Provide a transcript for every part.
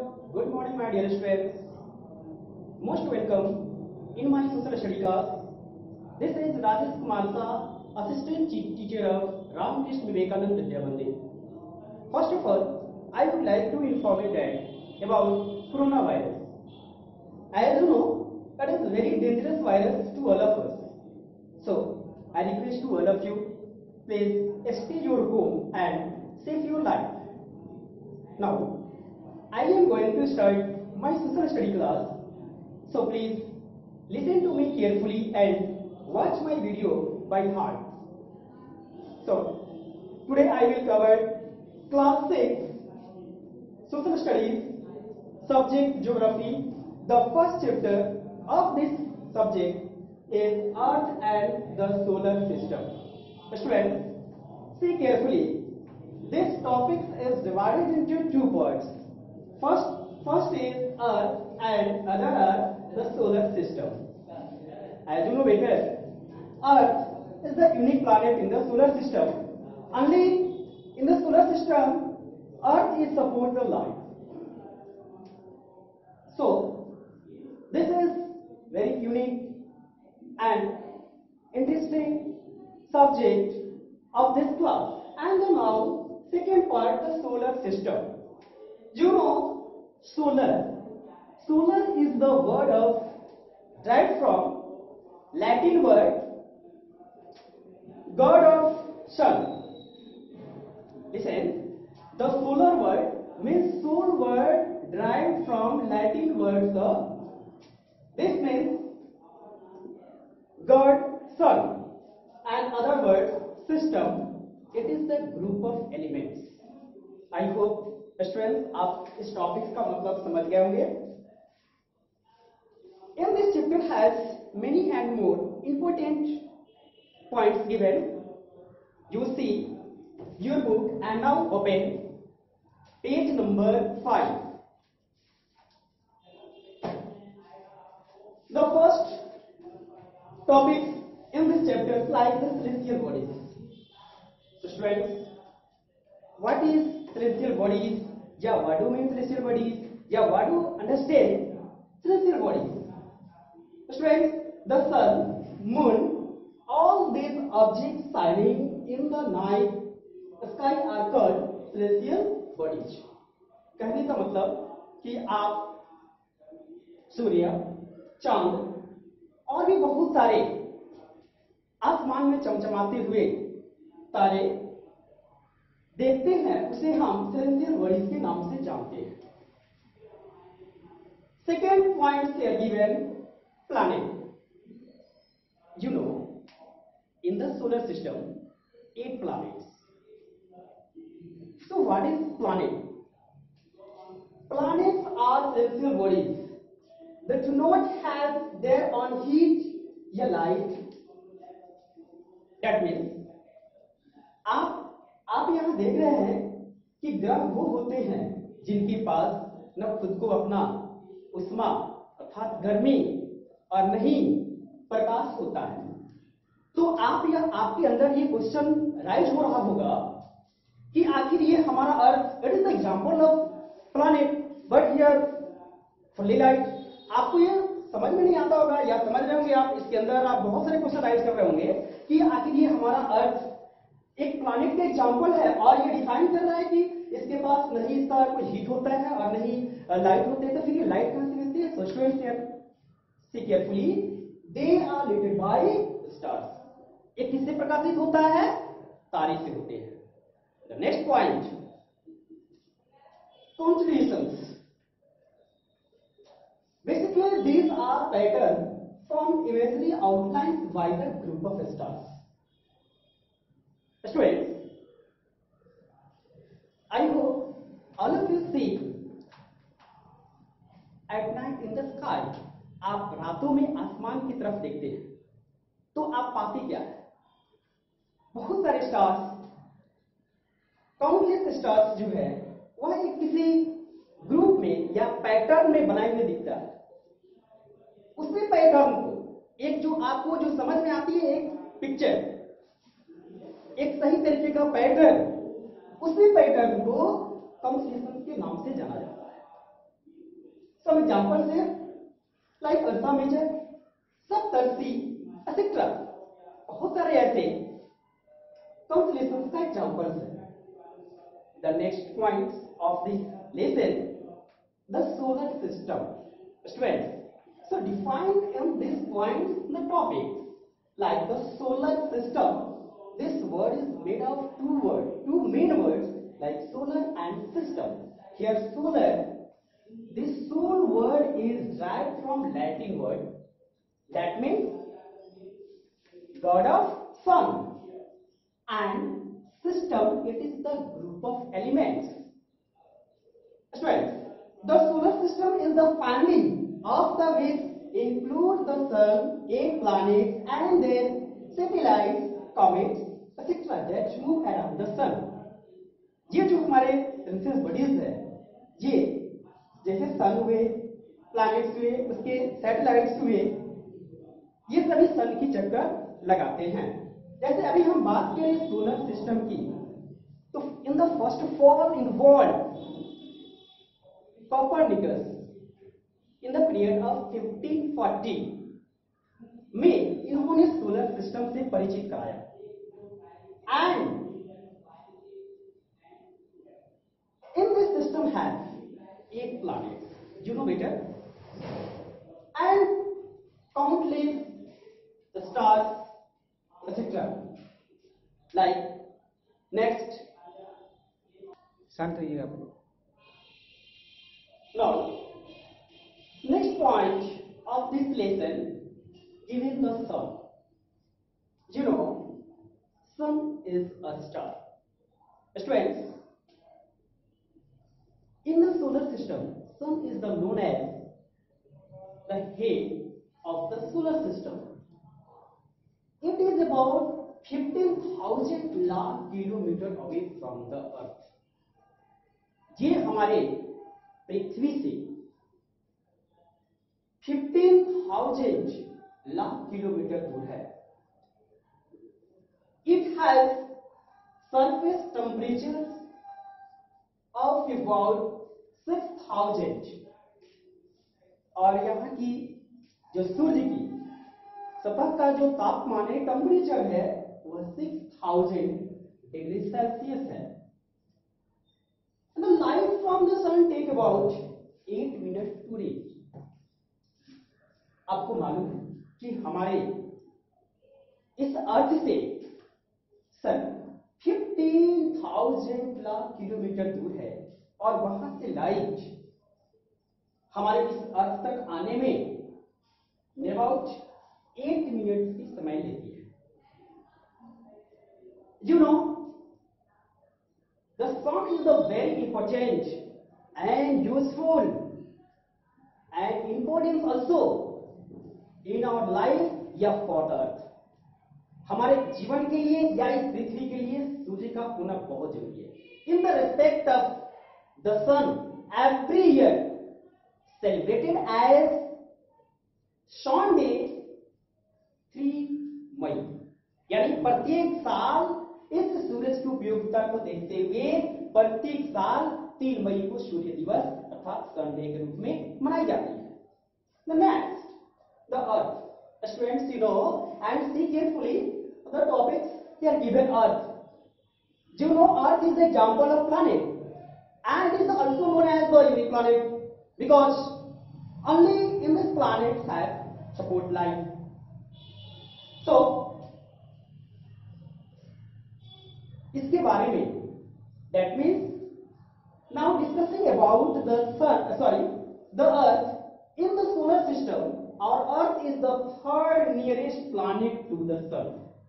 Good morning, my dear students. Most welcome in my social study class. This is Rajesh Kumar Shah, Assistant Chief Teacher of Ramakrishna Vivekananda Vidya Mandir. First of all, I would like to inform you that about coronavirus. As you know, it is a very dangerous virus to all of us. So, I request to all of you, please stay your home and save your life. Now, I am going to start my social study class. So please listen to me carefully and watch my video by heart. So, today I will cover class 6 social studies subject geography. The first chapter of this subject is Earth and the solar system. Students, see carefully. This topic is divided into two parts. First is Earth and other are the solar system. As you know better, Earth is the unique planet in the solar system. Only in the solar system, Earth is support the life. So, this is very unique and interesting subject of this class. And now, second part, the solar system. You know, solar. Solar is the word of derived from Latin word god of sun. Listen, the solar word means soul word derived from Latin words of. This means god, sun, and other words system. It is the group of elements. I hope students आप इस topic का मतलब समझ गए होंगे. In this chapter has many and more important points given. You see your book and now open page number 5. The first topic in this chapter is like the celestial bodies. So students, what is celestial bodies? Yeah, what do you mean celestial bodies? Yeah, what do you understand celestial bodies? Students, the sun, moon, all these objects shining in the night sky are called celestial bodies. कहने का मतलब कि आप सूर्य, चांद और भी बहुत सारे आसमान में चमचमाते हुए तारे देखते हैं, उसे हम सेलेस्टियल बॉडीज के नाम से जानते हैं. सेकेंड पॉइंट से given planet. You know, in the solar system, 8 planets. So what is planet? Planets are celestial bodies that do not have their own heat या light. That means आप यहां देख रहे हैं कि ग्रह वो होते हैं जिनके पास न खुद को अपना उष्मा अर्थात गर्मी और नहीं प्रकाश होता है. तो आपके अंदर ये क्वेश्चन राइज हो रहा होगा कि आखिर ये हमारा earth, it is the example of planet but here fully light. आपको ये समझ में नहीं आता होगा या समझ रहे होंगे आप, इसके अंदर आप बहुत सारे क्वेश्चन राइज कर रहे होंगे कि आखिर ये हमारा अर्थ एक प्लैनेट का एग्जांपल है और ये डिफाइन कर रहा है कि इसके पास नहीं इसका कोई हीट होता है और नहीं लाइट होते हैं. तो फिर ये लाइट कहां से मिलती है? So students here see carefully, they are lighted by stars. ये किससे प्रकाशित होता है? तारे से होते हैं. The next point, constellations. Basically these are pattern from imagery outlines by the group of stars. Students, I hope all of you see at night in the sky. आप रातों में आसमान की तरफ देखते हैं तो आप पाते क्या है? बहुत सारे स्टार्स, काउंटलेस स्टार्स जो है वह एक किसी ग्रुप में या पैटर्न में बनाए हुए दिखता है. उसी पैटर्न को एक जो आपको जो समझ में आती है एक पिक्चर, एक सही तरीके का पैटर्न, उसी पैटर्न को कॉन्स्टेलेशन के नाम से जाना जाता है. Some examples है like Ursa Major, सप्तर्षि, etc. बहुत सारे ऐसे constellations का examples है. The next point of this lesson, the solar system. Students, so define in this point the topics like the solar system. This word is made of two main words like solar and system. Here solar, this sol word is derived from Latin word that means god of sun, and system, it is the group of elements. Students, the solar system is the family of the which includes the sun, 8 planets and their satellites, comets, etc. that move around the sun. ये जो हमारे princess bodies है, ये जैसे सन हुए, planets हुए, उसके satellites हुए, ये सभी सन की चक्कर लगाते हैं. जैसे अभी हम बात करें सोलर सिस्टम की, तो in the first fall involve Copernicus in the period of 1540 में इन्होंने सोलर सिस्टम से परिचित कराया. And in this system has 8 planets, you know better, and countless the stars, etc. Like next, शांत होइए आप. now next point of this lesson is the sun. You know, sun is a star. Students, in the solar system, sun is the known as the head of the solar system. It is about 15,000 lakh kilometer away from the earth. ये हमारे पृथ्वी से 15,000 lakh kilometer दूर है. It has surface temperatures of about 6,000 और यहाँ की जो सूर्य की सतह का जो तापमान है, टेम्परेचर है, वह 6,000 डिग्री सेल्सियस है. The light from the sun take about 8 minutes to reach. आपको मालूम है कि हमारे इस अर्थ से सन 15,000 लाख किलोमीटर दूर है और वहां से लाइट हमारे इस अर्थ तक आने में अबाउट 8 मिनट की समय लेती है. You know, the sun is a very important and useful and important also in our life या for earth. हमारे जीवन के लिए या इस पृथ्वी के लिए सूर्य का होना बहुत जरूरी है. In the respect of the sun, every year celebrated as sun day 3 मई, यानी प्रत्येक साल इस सूरज की उपयोगिता को देखते हुए प्रत्येक साल 3 मई को सूर्य दिवस अर्थात सन डे के रूप में मनाई जाती है. The next, the earth. Students, you know and see carefully the topics here given. Earth. You know, earth is the example of planet and it is also known as the unique planet because only in this planet have support life. So इसके बारे में, that means now discussing about the the earth in the solar system. Our earth is the third nearest planet to the sun.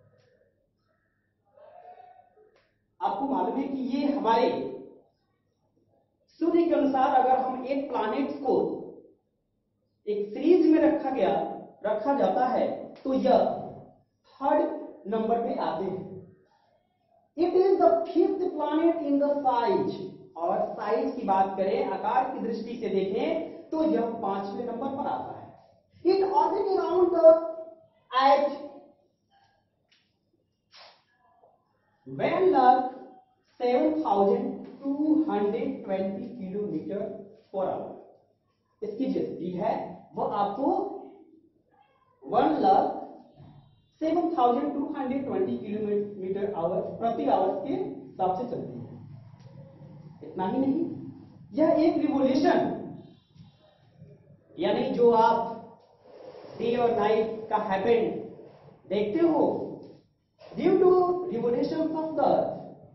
आपको मालूम है कि ये हमारे सूर्य के अनुसार अगर हम एक प्लैनेट को एक सीरीज में रखा जाता है तो यह थर्ड नंबर पे आते हैं. It is the 5th planet in the size, और साइज की बात करें, आकार की दृष्टि से देखें तो यह 5वें नंबर पर आता है. It orbit around the at 1,07,220 kilometre per hour. इसकी दी है वो आपको 1,07,220 किलोमीटर आवर प्रति आवर के हिसाब से चलती है। इतना ही नहीं, यह एक रिवोल्यूशन यानी जो आप डे और नाइट का हैपन देखते हो due to revolution of the earth.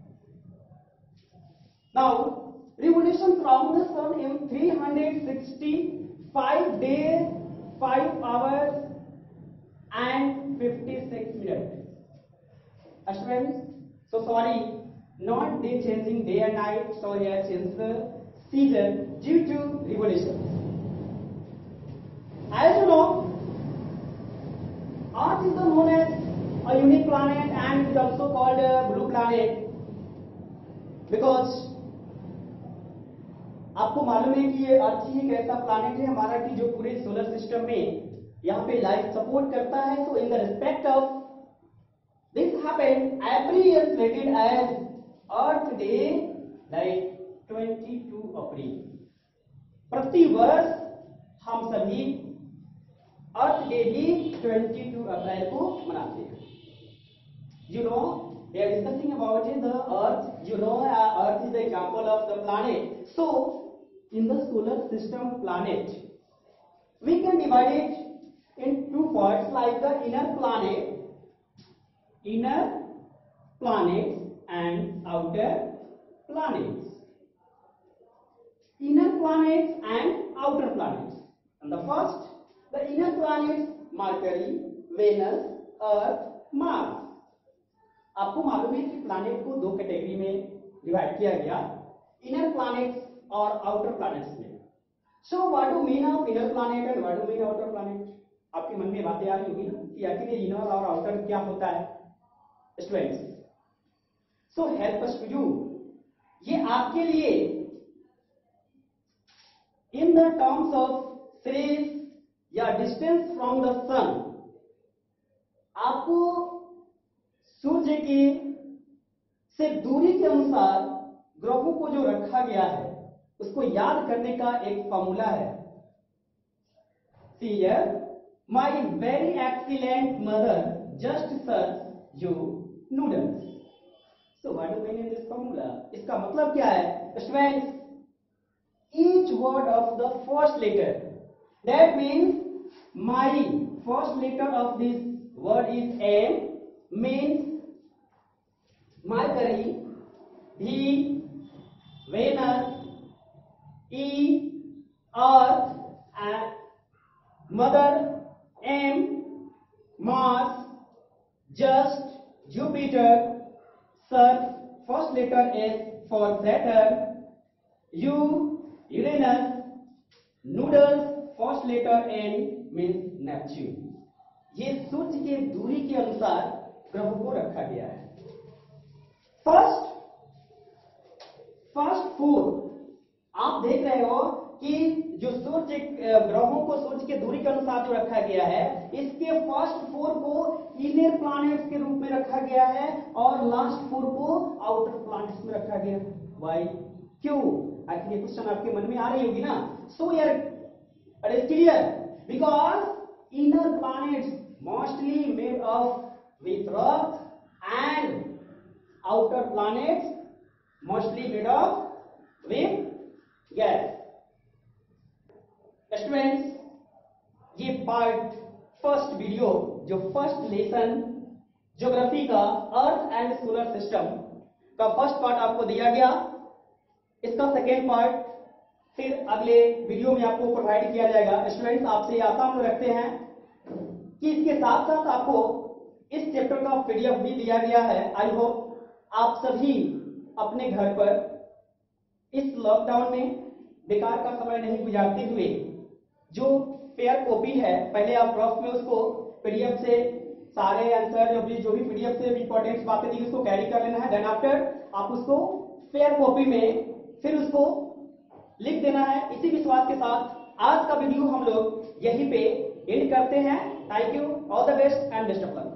Now revolution around the sun in 365 days, 5 hours and 56 minutes. Students, so sorry, not day changing day and night, so here change the season due to revolution. As you know, Earth is known as a unique planet and it is also called a blue planet because आपको मालूम है कि ये अर्थ ही एक ऐसा planet है हमारा कि जो पूरे सोलर सिस्टम में यहाँ पे लाइफ सपोर्ट करता है। So in the respect of this happen every year celebrated as earth day like 22 April. प्रति वर्ष हम सभी अर्थ डे भी 22 अप्रैल को मनाते हैं। You know, they are discussing about the earth. You know, earth is the example of the planet. So in the solar system planet we can divide it in two parts like the inner planets and outer planets. Inner planets and outer planets. And the first, the inner planets Mercury, Venus, Earth, Mars. आपको मालूम है कि planet को दो category में divide किया गया, inner planets और आउटर प्लैनेट्स में। So what do mean of inner planet and what do mean outer planet? आपके मन में बातें आ रही होगी ना कि आखिर ये इनर और आउटर क्या होता है students. So help us to you, ये आपके लिए in the terms of phase या डिस्टेंस फ्रॉम द सन आपको सूर्य की से दूरी के अनुसार ग्रहों को जो रखा गया है उसको याद करने का एक फॉर्मूला है। See here, my very excellent mother just serves you noodles. So what do you mean in this formula? इसका मतलब क्या है students? Each word of the first letter, that means my first letter of this word is M, means Mercury, V, Venus, E, Earth, and Mother, M, Mars, just, Jupiter, Sun, first letter S for Saturn, U, Uranus, noodles, first letter N means Neptune. ये सूर्य के दूरी के अनुसार ग्रहों को रखा गया है। फर्स्ट फोर आप देख रहे हो कि जो सूर्य ग्रहों को सूर्य के दूरी के अनुसार जो रखा गया है इसके फर्स्ट फोर को इनर प्लैनेट्स के रूप में रखा गया है और लास्ट फोर को आउटर प्लैनेट्स में रखा गया है। व्हाई? क्यों? आखिर ये क्वेश्चन आपके मन में आ रही होगी ना। सो यार it is clear because inner planets mostly made of with rock and outer planets mostly made of with gas. Students, ये पार्ट फर्स्ट वीडियो जो फर्स्ट लेसन ज्योग्राफी का अर्थ एंड सोलर सिस्टम का first part आपको दिया गया। इसका second part फिर अगले वीडियो में आपको प्रोवाइड किया जाएगा। स्टूडेंट्स, आपसे आशा हम रखते हैं कि इसके साथ साथ आपको इस चैप्टर का PDF भी दिया गया है। आई होप आप सभी अपने घर पर इस लॉकडाउन में बेकार का समय नहीं गुजारते हुए जो पेयर कॉपी है पहले आप ड्रॉप में उसको PDF से सारे आंसर जो भी PDF से इंपॉर्टेंट बातें थी उसको कैरी कर लेना है। देन आफ्टर आप उसको पेयर कॉपी में फिर उसको लिख देना है। इसी विश्वास के साथ आज का वीडियो हम लोग यहीं पे एंड करते हैं। Thank you, all the best and best of luck.